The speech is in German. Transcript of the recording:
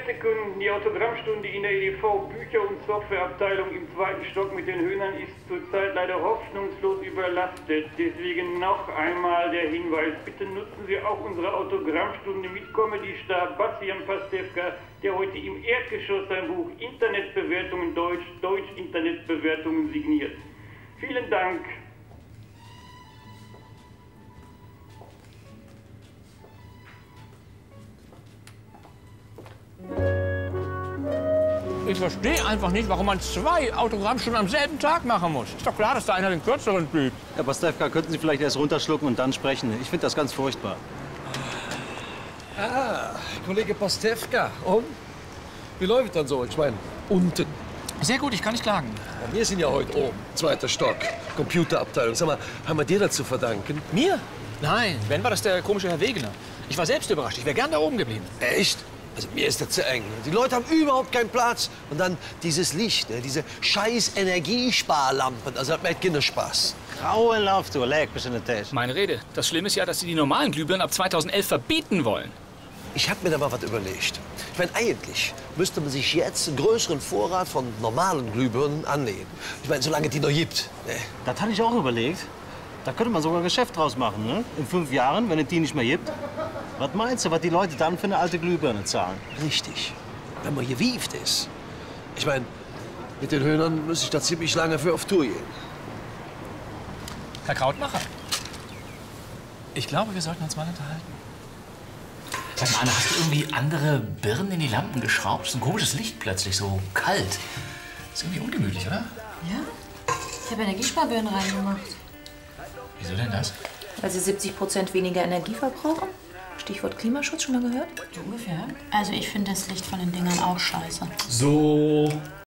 Sekunden. Die Autogrammstunde in der EDV Bücher- und Softwareabteilung im 2. Stock mit den Höhnern ist zurzeit leider hoffnungslos überlastet. Deswegen noch einmal der Hinweis. Bitte nutzen Sie auch unsere Autogrammstunde mit Comedy-Star Bastian Pastewka, der heute im Erdgeschoss sein Buch Internetbewertungen Deutsch, Internetbewertungen signiert. Vielen Dank. Ich verstehe einfach nicht, warum man 2 Autogrammstunden am selben Tag machen muss. Ist doch klar, dass da einer den kürzeren blieb. Herr Pastewka, könnten Sie vielleicht erst runterschlucken und dann sprechen? Ich finde das ganz furchtbar. Ah, Kollege Pastewka. Und? Wie läuft dann so? Ich meine, unten. Sehr gut, ich kann nicht klagen. Ja, wir sind ja heute oben, 2. Stock, Computerabteilung. Sag mal, haben wir dir dazu verdanken? Mir? Nein, wenn war das der komische Herr Wegener. Ich war selbst überrascht, ich wäre gern da oben geblieben. Echt? Also mir ist das zu eng. Die Leute haben überhaupt keinen Platz. Und dann dieses Licht, ne? Diese scheiß Energiesparlampen. Also hat mir echt keinen Spaß. Grauenhaft, du leg mich in den Tisch. Meine Rede. Das Schlimme ist ja, dass Sie die normalen Glühbirnen ab 2011 verbieten wollen. Ich habe mir da mal was überlegt. Ich meine, eigentlich müsste man sich jetzt einen größeren Vorrat von normalen Glühbirnen anlegen. Ich meine, solange die noch gibt. Ne? Das hatte ich auch überlegt. Da könnte man sogar ein Geschäft draus machen, ne? In 5 Jahren, wenn es die nicht mehr gibt. Was meinst du, was die Leute dann für eine alte Glühbirne zahlen? Richtig. Wenn man gewieft ist. Ich meine, mit den Höhnern muss ich da ziemlich lange für auf Tour gehen. Herr Krautmacher, ich glaube, wir sollten uns mal unterhalten. Sag mal, Anna, hast du irgendwie andere Birnen in die Lampen geschraubt? So ein komisches Licht plötzlich, so kalt. Ist irgendwie ungemütlich, oder? Ja? Ich habe Energiesparbirnen reingemacht. Wieso denn das? Weil sie 70% weniger Energie verbrauchen. Stichwort Klimaschutz, schon mal gehört? Ungefähr. Also ich finde das Licht von den Dingern auch scheiße. So.